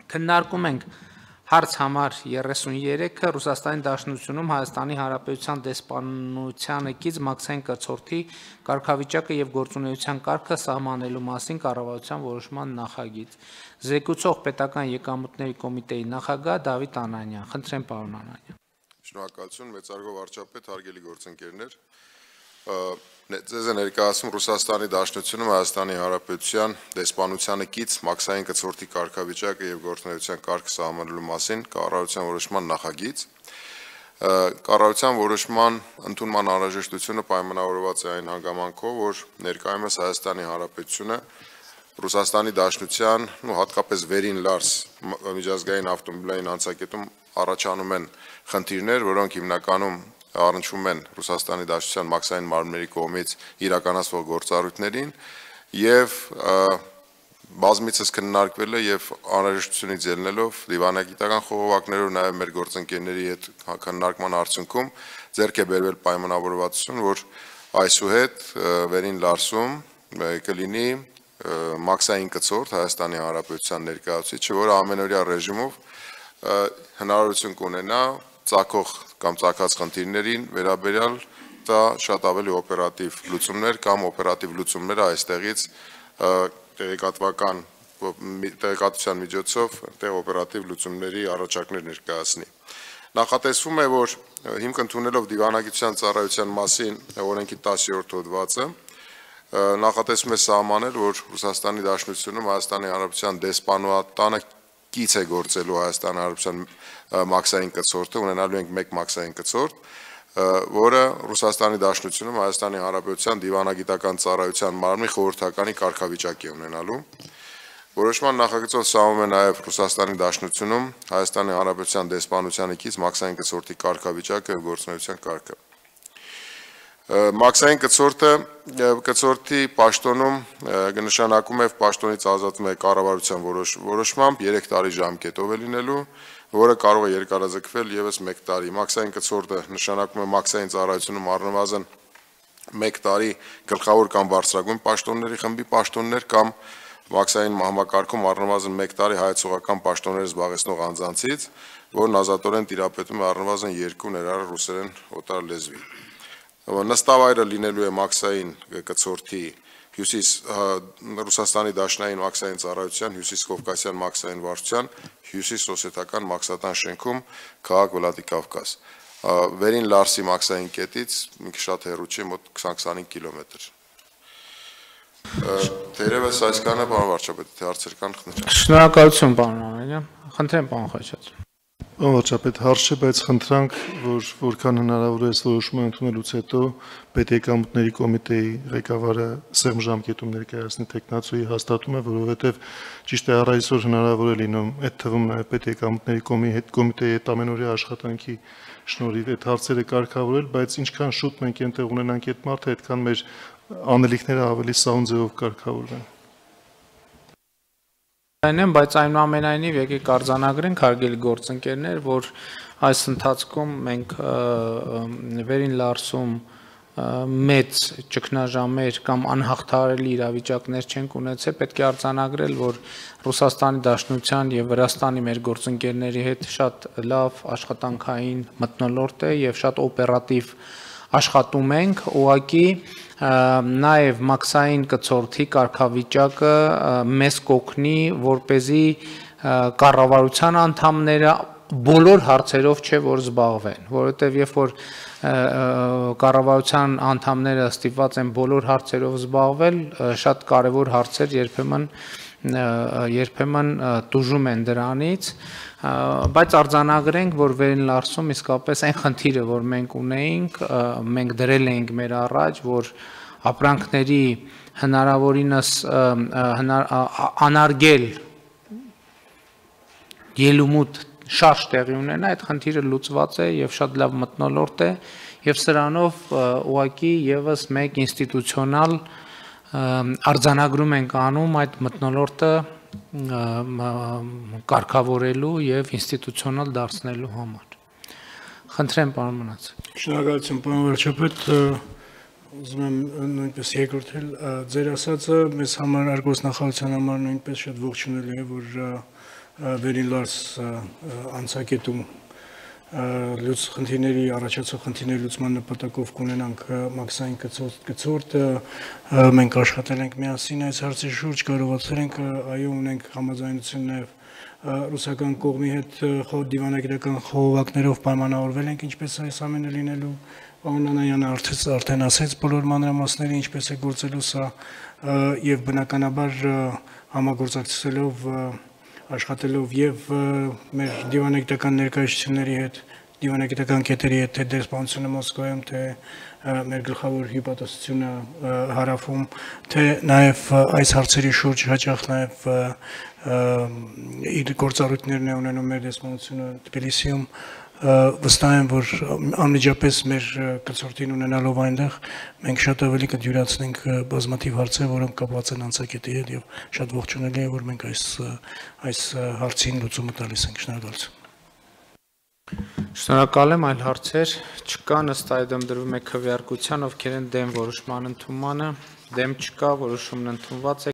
Քննարկում ենք հարց համար 33-ը Ռուսաստանի Դաշնությունում Հայաստանի Հանրապետության դեսպանությանը կից մաքսային կցորդի կարգավիճակը եւ գործունեության կարգը սահմանելու մասին կառավարության որոշման նախագիծ։ Զեկուցող պետական եկամուտների կոմիտեի նախագահ Դավիթ Անանյան։ Խնդրեմ, պարոն Անանյան։ Շնորհակալություն, մեծարգո վարչապետ, հարգելի գործընկերներ։ Ձեզ է ներկայացում Ռուսաստանի Դաշնությունում Հայաստանի Հանրապետության դեսպանությանը կից մաքսային կցորդի կարգավիճակը եւ գործունեության կարգը սահմանելու մասին կառավարության որոշման նախագիծ։ Կառավարության որոշման ընդունման անհրաժեշտությունը պայմանավորված է այն հանգամանքով, որ ներկայումս Հայաստանի Հանրապետությունը Ռուսաստանի Դաշնության ու հատկապես Վերին Լարս միջազգային ավտոմոբիլային անցակետում առաջանում են խնդիրներ, որոնք հիմնականում առնչվում են Ռուսաստանի Դաշնության մաքսային մարմինների կողմից իրականացվող գործառույթներին եւ բազմիցս քննարկվել է եւ անհրաժեշտությունից ելնելով դիվանագիտական խողովակներով նաեւ մեր գործընկերների հետ քննարկման արդյունքում ձեռք է բերվել պայմանավորվածություն, որ այսուհետ Վերին Լարսում կլինի մաքսային կցորդ Հայաստանի Հանրապետության ներկայացուցիչը, որը ամենօրյա ռեժիմով հնարավորություն կունենա ծագող կամ ծագած խնդիրներին վերաբերյալ դա շատ ավելի օպերատիվ լուծումներ կամ օպերատիվ լուծումները այստեղից տեղեկատվության միջոցով տեղ օպերատիվ լուծումների առաջարկներ ներկայացնի։ Նախատեսվում է, որ հիմք ընդունելով դիվանագիտության ծառայության մասին օրենքի 10-րդ հոդվածը նախատեսվում է սահմանել, որ Ռուսաստանի Դաշնությունում Հայաստանի Հանրապետության դեսպանատանը կից է գործելու Հայաստանի Հանրապետության մաքսային կցորդը, ունենալու ենք մեկ մաքսային կցորդ, որը Ռուսաստանի Դաշնությունում Հայաստանի Հանրապետության դիվանագիտական ծառայության մարմնի խորհրդականի կարգավիճակ է ունենալու։ Որոշման նախագծով սահմանում է նաև Ռուսաստանի Դաշնությունում Հայաստանի Հանրապետության դեսպանությանը կից մաքսային կցորդի կարգավիճակը եւ գործունեության կարգը։ Մաքսային կցորդի պաշտոնում կնշանակում է պաշտոնից ազատվում է կառավարության որոշմամբ 3 տարի ժամկետով է լինելու, որը կարող է երկարաձգվել եւս 1 տարի։ Մաքսային կցորդը նշանակում է մաքսային ծառայությունում առնվազն 1 տարի գլխավոր կամ բարձրագույն պաշտոնների խմբի պաշտոններ կամ մաքսային համակարգում առնվազն 1 տարի հայեցողական պաշտոններ զբաղեցնող անձանցից, որն ազատորեն տիրապետում է առնվազն 2 ներառ ռուսերեն օտար լեզվի։ Նստավայրը լինելու է մաքսային կցորդի Ռուսաստանի Դաշնային մաքսային ծառայության Հյուսիսկովկասյան մաքսային վարչության Հյուսիսօսետական մաքսատան շենքում քաղաք Վլադիկավկազ։ Վերին Լարսի մաքսային կետից մի քիչ շատ հեռու չի, մոտ 20-25 կիլոմետր։ Թերևս այսքանը, պարոն վարչապետ, թե հարցեր կան, խնդրեմ։ Շնորհակալություն, պարոն Անանյան։ Խնդրեմ, պարոն Խաչատրյան։ Պարոն վարչապետ, հարց չէ, բայց խնդրանք, որ որքան հնարավոր է որոշումը ընդունելուց հետո պետեկամուտների կոմիտեի ղեկավարը սեղմ ժամկետում ներկայացնի տեխնացուի հաստատումը, որովհետև ճիշտ է առ այսօր հնարավոր է լինում այդ թվում նաև պետեկամուտների կոմիտեի հետ ամենօրյա աշխատանքի շնորհիվ այդ հարցերը կարգավորել, բայց ինչքան շուտ մենք այնտեղ ունենանք այդ մարդը, այդքան մեր անելիքները ավելի սահուն ձևով կարգավորվեն։ Բայց այնուամենայնիվ եկեք արձանագրենք, հարգելի գործընկերներ, որ այս ընթացքում մենք Վերին Լարսում մեծ ճգնաժամեր կամ անհաղթահարելի իրավիճակներ չենք ունեցել, պետք է արձանագրել, որ Ռուսաստանի Դաշնության եւ Վրաստանի մեր գործընկերների հետ շատ լավ աշխատանքային մթնոլորտ է եւ շատ օպերատիվ աշխատում ենք, ուղղակի նաև մաքսային կցորդի կարգավիճակը մեզ կօգնի, որպեսզի կառավարության անդամները բոլոր հարցերով չէ որ զբաղվեն, որովհետև երբ որ կառավարության անդամները ստիպված են բոլոր հարցերով զբաղվել, շատ կարևոր հարցեր երբեմն տուժում են դրանից, բայց արձանագրենք, որ Վերին Լարսում իսկապես այն խնդիրը, որ մենք ունեինք, մենք դրել էինք մեր առաջ, որ ապրանքների հնարավորինս անարգել ելումուտ շարժ տեղի ունենա, այդ խնդիրը լուծված է եւ շատ լավ մթնոլորտ է եւ սրանով ուղղակի եւս մեկ ինստիտուցիոնալ արձանագրում ենք անում այդ մթնոլորտը կարգավորելու եւ ինստիտուցիոնալ դարձնելու համար։ Խնդրեմ, պարոն Մնացել։ Շնորհակալություն, պարոն վարչապետ, ուզում եմ նույնպես երկրորդել ձեր ասածը, մեզ համար արգոսնախարարության համար նույնպես շատ ողջունելի է, որ վերին լարս անցակետում լուծ խնդիրների առաջացող խնդիրների լուծման նպատակով կունենանք մաքսային գծորդ մենք աշխատել ենք միասին այս հարցի շուրջ կարողացել ենք այո ունենք համաձայնություն նաև ռուսական կողմի հետ դիվանագիտական խողովակներով պայմանավորվել ենք ինչպես այս ամենը լինելու պարոն Նանայանը արդեն ասեց բոլոր մանրամասները ինչպես է գործելու սա եւ բնականաբար համագործակցելով աշխատելով եւ մեր դիվանագիտական ներկայացությունների հետ, դիվանագիտական կետերի հետ, թե դեսպանությունը Մոսկվայում, թե մեր գլխավոր հիպատոսությունը հարավում, թե նաեւ այս հարցերի շուրջ հաճախ նաեւ իր գործառույթներն է ունենում մեր դեսպանությունը Թբիլիսիում, վստահ եմ, որ անմիջապես մեր կցորդին ունենալով այնտեղ մենք շատ ավելի կդյուրացնենք բազմաթիվ հարցեր, որոնք կապված են անցակետի հետ եւ շատ ողջունելի է, որ մենք այս հարցին լուծումը տալիս ենք։ Շնորհակալություն։ Շնորհակալ եմ, այլ հարցեր չկան, ըստ այդմ դրվում է քվեարկության, ովքեր են դեմ որոշման ընդունմանը, դեմ չկա, որոշումն ընդունված է։